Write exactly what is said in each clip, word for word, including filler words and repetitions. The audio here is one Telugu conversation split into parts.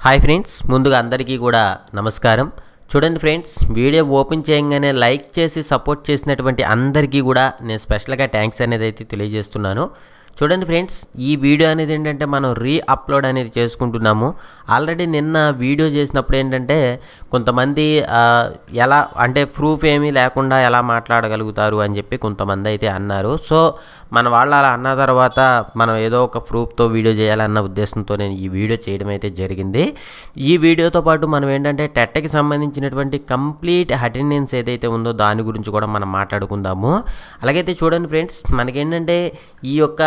హాయ్ ఫ్రెండ్స్, ముందుగా అందరికీ కూడా నమస్కారం. చూడండి ఫ్రెండ్స్, వీడియో ఓపెన్ చేయగానే లైక్ చేసి సపోర్ట్ చేసినటువంటి అందరికీ కూడా నేను స్పెషల్గా థ్యాంక్స్ అనేది అయితే తెలియజేస్తున్నాను. చూడండి ఫ్రెండ్స్, ఈ వీడియో అనేది ఏంటంటే మనం రీ అప్లోడ్ అనేది చేసుకుంటున్నాము. ఆల్రెడీ నిన్న వీడియో చేసినప్పుడు ఏంటంటే కొంతమంది ఎలా అంటే ప్రూఫ్ ఏమీ లేకుండా ఎలా మాట్లాడగలుగుతారు అని చెప్పి కొంతమంది అయితే అన్నారు. సో మన వాళ్ళు అలా అన్న తర్వాత మనం ఏదో ఒక ప్రూఫ్తో వీడియో చేయాలన్న ఉద్దేశంతో నేను ఈ వీడియో చేయడం అయితే జరిగింది. ఈ వీడియోతో పాటు మనం ఏంటంటే టెట్కి సంబంధించినటువంటి కంప్లీట్ అటెండెన్స్ ఏదైతే ఉందో దాని గురించి కూడా మనం మాట్లాడుకుందాము. అలాగైతే చూడండి ఫ్రెండ్స్, మనకేంటంటే ఈ యొక్క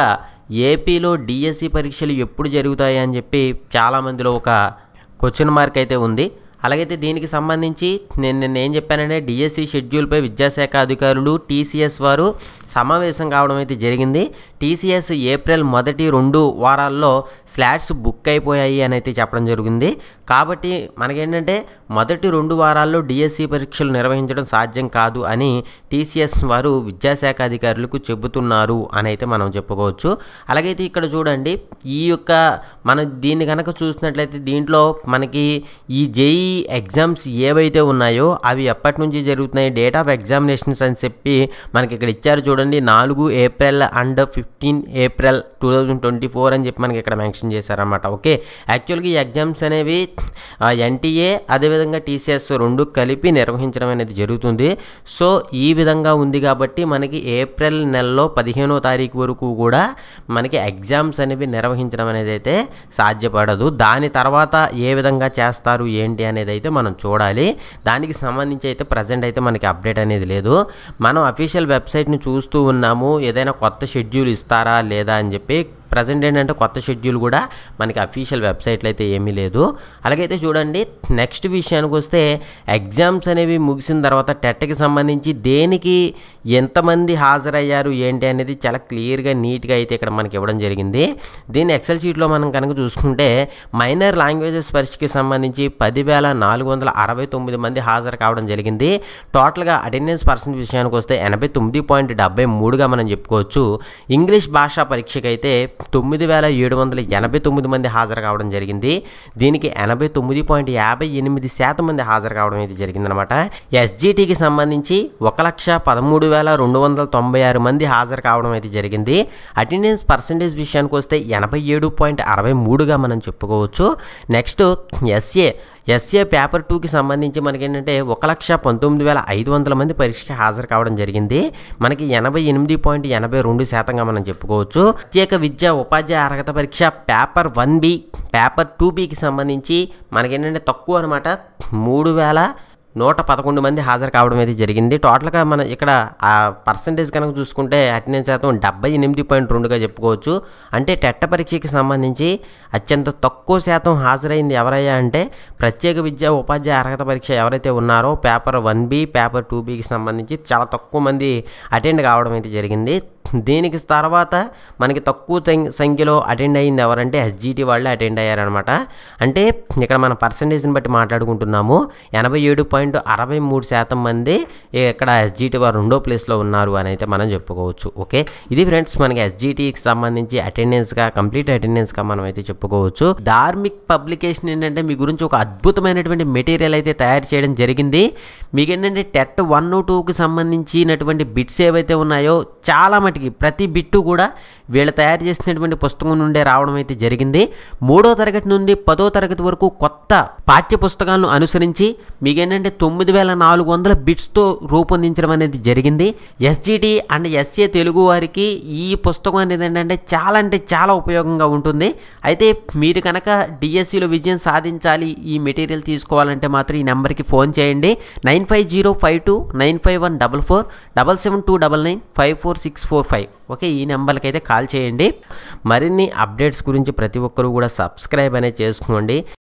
ఏపీలో డిఎస్సి పరీక్షలు ఎప్పుడు జరుగుతాయి అని చెప్పి చాలామందిలో ఒక క్వశ్చన్ మార్క్ అయితే ఉంది. అలాగైతే దీనికి సంబంధించి నేను నిన్న ఏం చెప్పానంటే డిఎస్సి షెడ్యూల్పై విద్యాశాఖ అధికారులు టీసీఎస్ వారు సమావేశం కావడం అయితే జరిగింది. టీసీఎస్ ఏప్రిల్ మొదటి రెండు వారాల్లో స్లాట్స్ బుక్ అయిపోయాయి అని అయితే చెప్పడం జరిగింది. కాబట్టి మనకేంటంటే మొదటి రెండు వారాల్లో డిఎస్సి పరీక్షలు నిర్వహించడం సాధ్యం కాదు అని టీసీఎస్ వారు విద్యాశాఖ అధికారులకు చెబుతున్నారు అని అయితే మనం చెప్పుకోవచ్చు. అలాగైతే ఇక్కడ చూడండి, ఈ యొక్క మన దీన్ని కనుక చూసినట్లయితే దీంట్లో మనకి ఈ జేఈ ఎగ్జామ్స్ ఏవైతే ఉన్నాయో అవి ఎప్పటి నుంచి జరుగుతున్నాయి, డేట్ ఆఫ్ ఎగ్జామినేషన్స్ అని చెప్పి మనకి ఇక్కడ ఇచ్చారు. చూడండి, నాలుగు April and fifteen April two thousand twenty four అని చెప్పి మనకి ఇక్కడ మెన్షన్ చేశారన్నమాట. ఓకే, యాక్చువల్గా ఈ ఎగ్జామ్స్ అనేవి ఎన్టీఏ అదేవిధంగా టీసీఎస్ రెండు కలిపి నిర్వహించడం అనేది జరుగుతుంది. సో ఈ విధంగా ఉంది కాబట్టి మనకి ఏప్రిల్ నెలలో పదిహేనో తారీఖు వరకు కూడా మనకి ఎగ్జామ్స్ అనేవి నిర్వహించడం అనేది అయితే సాధ్యపడదు. దాని తర్వాత ఏ విధంగా చేస్తారు ఏంటి అనేది అయితే మనం చూడాలి. దానికి సంబంధించి అయితే ప్రజెంట్ అయితే మనకి అప్డేట్ అనేది లేదు. మనం అఫీషియల్ వెబ్సైట్ని చూస్తూ ఉన్నాము, ఏదైనా కొత్త షెడ్యూల్ ఇస్తారా లేదా అని చెప్పి. ప్రజెంట్ ఏంటంటే కొత్త షెడ్యూల్ కూడా మనకి అఫీషియల్ వెబ్సైట్లో అయితే ఏమీ లేదు. అలాగైతే చూడండి, నెక్స్ట్ విషయానికి వస్తే ఎగ్జామ్స్ అనేవి ముగిసిన తర్వాత టెట్కి సంబంధించి దేనికి ఎంతమంది హాజరయ్యారు ఏంటి అనేది చాలా క్లియర్గా నీట్గా అయితే ఇక్కడ మనకి ఇవ్వడం జరిగింది. దీన్ని ఎక్సెల్ షీట్లో మనం కనుక చూసుకుంటే మైనర్ లాంగ్వేజెస్ పరీక్షకి సంబంధించి పదివేల నాలుగు వందల అరవై తొమ్మిది మంది హాజరు కావడం జరిగింది. టోటల్గా అటెండెన్స్ పర్సెంట్ విషయానికి వస్తే ఎనభై తొమ్మిది పాయింట్ డెబ్బై మూడుగా మనం చెప్పుకోవచ్చు. ఇంగ్లీష్ భాషా పరీక్షకి అయితే తొమ్మిది వేల ఏడు వందల ఎనభై తొమ్మిది మంది హాజరు కావడం జరిగింది. దీనికి ఎనభై తొమ్మిది పాయింట్ యాభై ఎనిమిది శాతం మంది హాజరు కావడం అయితే జరిగిందనమాట. ఎస్జిటికి సంబంధించి ఒక లక్ష పదమూడు వేల రెండు వందల తొంభై ఆరు మంది హాజరు కావడం అయితే జరిగింది. అటెండెన్స్ పర్సెంటేజ్ విషయానికి వస్తే ఎనభై ఏడు పాయింట్ అరవై మూడుగా మనం చెప్పుకోవచ్చు. నెక్స్ట్ ఎస్ఏ ఎస్ఏ పేపర్ టూకి సంబంధించి మనకి ఏంటంటే ఒక లక్ష పంతొమ్మిది వేల ఐదు వందల మంది పరీక్షకి హాజరు కావడం జరిగింది. మనకి ఎనభై ఎనిమిది పాయింట్ ఎనభై రెండు శాతంగా మనం చెప్పుకోవచ్చు. ప్రత్యేక విద్యా ఉపాధ్యాయ అర్హత పరీక్ష paper one B paper two బికి సంబంధించి మనకి ఏంటంటే తక్కువ అనమాట, మూడు వేల నూట పదకొండు మంది హాజరు కావడం అయితే జరిగింది. టోటల్గా మనం ఇక్కడ ఆ పర్సంటేజ్ కనుక చూసుకుంటే అటెండెన్స్ శాతం డెబ్బై ఎనిమిది పాయింట్ రెండుగా చెప్పుకోవచ్చు. అంటే టెట్ పరీక్షకి సంబంధించి అత్యంత తక్కువ శాతం హాజరైంది ఎవరయ్యా అంటే ప్రత్యేక విద్యా ఉపాధ్యాయ అర్హత పరీక్ష ఎవరైతే ఉన్నారో paper one B paper two బికి సంబంధించి చాలా తక్కువ మంది అటెండ్ కావడం అయితే జరిగింది. దీనికి తర్వాత మనకి తక్కువ సంఖ్యలో అటెండ్ అయ్యింది ఎవరంటే ఎస్జిటి వాళ్ళే అటెండ్ అయ్యారనమాట. అంటే ఇక్కడ మన పర్సంటేజ్ని బట్టి మాట్లాడుకుంటున్నాము. ఎనభై ఏడు పాయింట్ అరవై మూడు శాతం మంది ఇక్కడ ఎస్జిటి వారు రెండో ప్లేస్లో ఉన్నారు అని అయితే మనం చెప్పుకోవచ్చు. ఓకే, ఇది ఫ్రెండ్స్ మనకి ఎస్జిటికి సంబంధించి అటెండెన్స్గా కంప్లీట్ అటెండెన్స్గా మనం అయితే చెప్పుకోవచ్చు. ధార్మిక్ పబ్లికేషన్ ఏంటంటే మీ గురించి ఒక అద్భుతమైనటువంటి మెటీరియల్ అయితే తయారు చేయడం జరిగింది. మీకు ఏంటంటే టెట్ వన్ టూకి సంబంధించినటువంటి బిట్స్ ఏవైతే ఉన్నాయో చాలా మటుకి ప్రతి బిట్టు కూడా వీళ్ళు తయారు చేసినటువంటి పుస్తకం నుండే రావడం అయితే జరిగింది. మూడో తరగతి నుండి పదో తరగతి వరకు కొత్త పాఠ్య పుస్తకాలను అనుసరించి మీకు ఏంటంటే తొమ్మిది వేల నాలుగు వందల బిట్స్తో రూపొందించడం అనేది జరిగింది. ఎస్జిటి అండ్ ఎస్ఏ తెలుగు వారికి ఈ పుస్తకం అనేది ఏంటంటే చాలా అంటే చాలా ఉపయోగంగా ఉంటుంది. అయితే మీరు కనుక డిఎస్సిలో విజయం సాధించాలి, ఈ మెటీరియల్ తీసుకోవాలంటే మాత్రం ఈ నెంబర్కి ఫోన్ చేయండి. Nine five zero five two nine five one double four double seven two double nine five four six four five. Okay, ఈ నెంబర్కి అయితే కాల్ చేయండి. మరిన్ని అప్డేట్స్ గురించి ప్రతి ఒక్కరూ కూడా సబ్స్క్రైబ్ అనేది చేసుకోండి.